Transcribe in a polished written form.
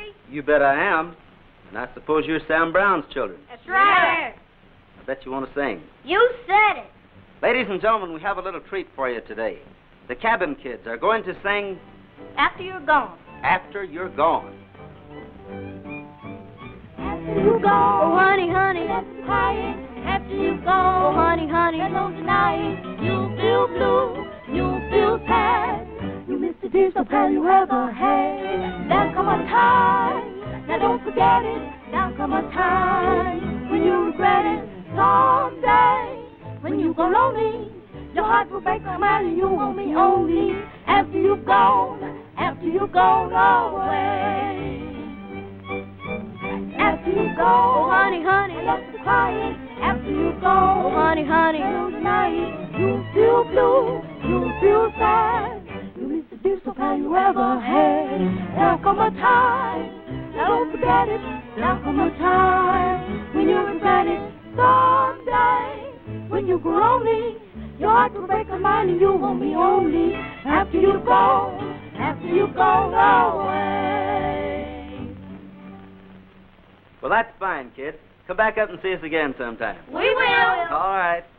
we? You bet I am. And I suppose you're Sam Brown's children. That's right. I bet you want to sing. You said it. Ladies and gentlemen, we have a little treat for you today. The Cabin Kids are going to sing After You're Gone. After You're Gone. After you go, oh honey, honey, that's quiet. After you go, oh honey, honey, hello tonight. You'll feel blue, you'll feel sad. You miss the dearest of pal you ever had. There'll come a time, now don't forget it. There'll come a time when you regret it. Someday, when you go lonely, your heart will break my mind and you want me only. After you've gone away. After you go, oh honey, honey, I love to cry. After you go, oh honey, honey, tonight you'll feel blue, you'll feel sad. You miss the dearest of pal you ever had. There'll come a time, now don't forget it. There'll come a time when you regret it. Someday, when you grow lonely, your heart will break my mind and you want me only. After you go away. Well, that's fine, kids. Come back up and see us again sometime. We will. All right.